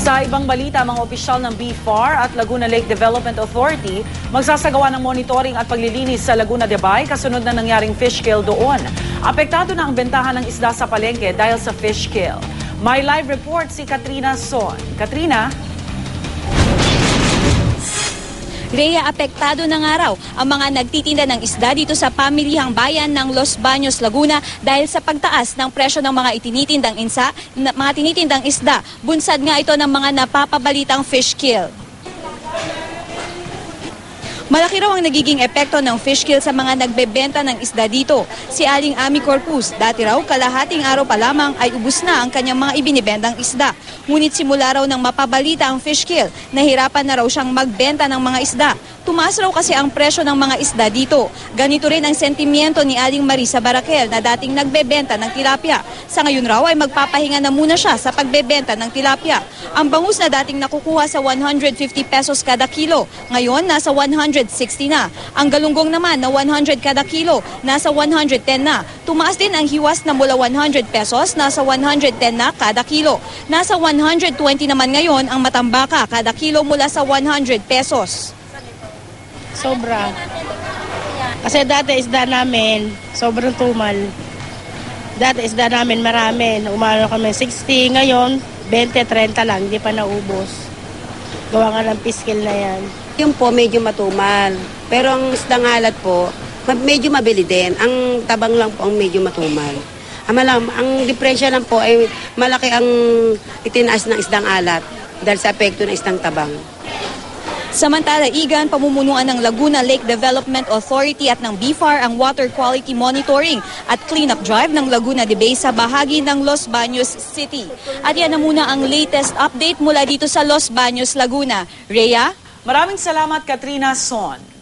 Sa ibang balita, mga opisyal ng BFAR at Laguna Lake Development Authority magsasagawa ng monitoring at paglilinis sa Laguna de Bay kasunod na nangyaring fish kill doon. Apektado na ang bentahan ng isda sa palengke dahil sa fish kill. May live report si Katrina Son. Katrina? Rhea, apektado ng araw ang mga nagtitinda ng isda dito sa pamilihang bayan ng Los Baños, Laguna dahil sa pagtaas ng presyo ng mga tinitindang isda. Bunsad nga ito ng mga napapabalitang fish kill. Malaki raw ang nagiging epekto ng fish kill sa mga nagbebenta ng isda dito. Si Aling Ami Corpus, dati raw kalahating araw pa lamang ay ubus na ang kanyang mga ibinibendang isda. Ngunit simula raw ng mapabalita ang fish kill, nahirapan na raw siyang magbenta ng mga isda. Tumaas raw kasi ang presyo ng mga isda dito. Ganito rin ang sentimiento ni Aling Marisa Barakel na dating nagbebenta ng tilapia. Sa ngayon raw ay magpapahinga na muna siya sa pagbebenta ng tilapia. Ang bangus na dating nakukuha sa 150 pesos kada kilo, ngayon nasa 160 na. Ang galunggong naman na 100 kada kilo, nasa 110 na. Tumaas din ang hiwas na mula 100 pesos, nasa 110 na kada kilo. Nasa 120 naman ngayon ang matambaka kada kilo mula sa 100 pesos. Sobra. Kasi dati isda namin, sobrang tumal. Dati isda namin marami. Umano kami 60, ngayon 20-30 lang, hindi pa naubos. Gawa nga ng piskil na yan. Yung po medyo matumal. Pero ang isdang alat po, medyo mabili din. Ang tabang lang po ang medyo matumal. Ang diferensya lang po ay malaki ang itinaas ng isdang alat dahil sa epekto ng isdang tabang. Samantala, Igan, pamumunuan ng Laguna Lake Development Authority at ng BFAR ang water quality monitoring at cleanup drive ng Laguna de Bay sa bahagi ng Los Baños City. At yan na muna ang latest update mula dito sa Los Baños, Laguna. Rhea? Maraming salamat, Katrina Son.